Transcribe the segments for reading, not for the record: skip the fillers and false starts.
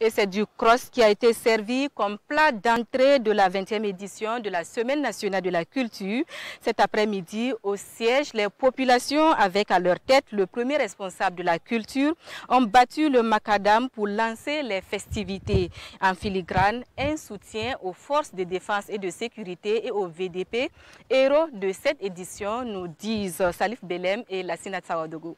Et c'est du cross qui a été servi comme plat d'entrée de la 20e édition de la Semaine nationale de la culture. Cet après-midi, au siège, les populations, avec à leur tête le premier responsable de la culture, ont battu le macadam pour lancer les festivités. En filigrane, un soutien aux forces de défense et de sécurité et au VDP, héros de cette édition, nous disent Salif Belem et Lassina Tsawadougou.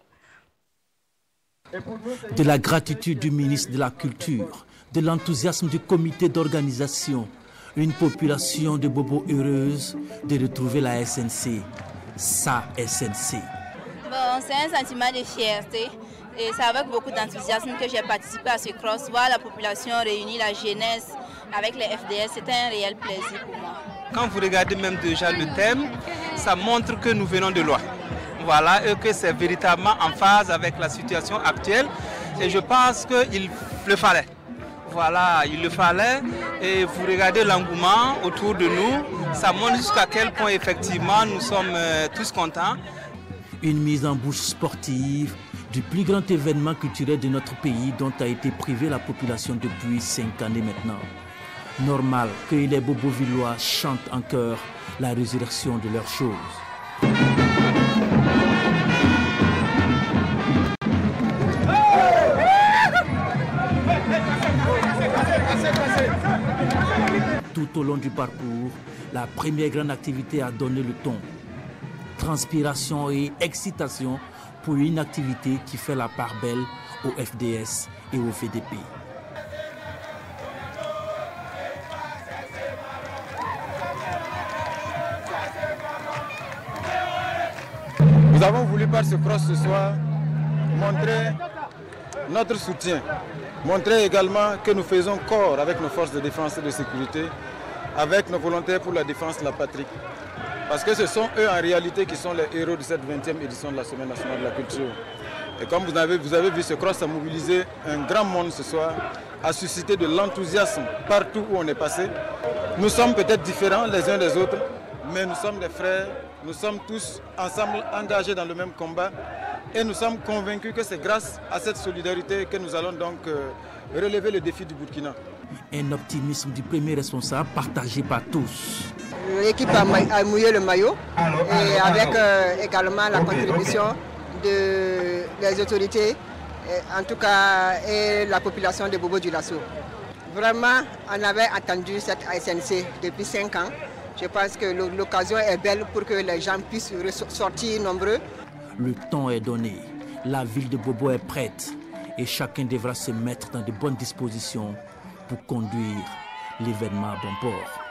De la gratitude du ministre de la Culture, de l'enthousiasme du comité d'organisation, une population de bobos heureuse de retrouver la SNC, sa SNC. Bon, c'est un sentiment de fierté et c'est avec beaucoup d'enthousiasme que j'ai participé à ce cross. Voir la population réunie, la jeunesse avec les FDS, c'était un réel plaisir pour moi. Quand vous regardez même déjà le thème, ça montre que nous venons de loin. Voilà, et que c'est véritablement en phase avec la situation actuelle. Et je pense qu'il le fallait. Voilà, il le fallait. Et vous regardez l'engouement autour de nous. Ça montre jusqu'à quel point, effectivement, nous sommes tous contents. Une mise en bouche sportive du plus grand événement culturel de notre pays dont a été privée la population depuis 5 années maintenant. Normal que les Bobovillois chantent en chœur la résurrection de leurs choses. Tout au long du parcours, la première grande activité a donné le ton. Transpiration et excitation pour une activité qui fait la part belle au FDS et au VDP. Nous avons voulu par ce cross ce soir montrer notre soutien, montrer également que nous faisons corps avec nos forces de défense et de sécurité, avec nos volontaires pour la défense de la patrie. Parce que ce sont eux en réalité qui sont les héros de cette 20e édition de la Semaine nationale de la culture. Et comme vous avez vu, ce cross a mobilisé un grand monde ce soir, a suscité de l'enthousiasme partout où on est passé. Nous sommes peut-être différents les uns des autres, mais nous sommes des frères, nous sommes tous ensemble engagés dans le même combat et nous sommes convaincus que c'est grâce à cette solidarité que nous allons donc relever le défi du Burkina. Un optimisme du premier responsable partagé par tous. L'équipe a mouillé le maillot et avec également la contribution des autorités, en tout cas et la population de Bobo Dioulasso. Vraiment, on avait attendu cette SNC depuis 5 ans. Je pense que l'occasion est belle pour que les gens puissent ressortir nombreux. Le temps est donné, la ville de Bobo est prête et chacun devra se mettre dans de bonnes dispositions pour conduire l'événement à bon port.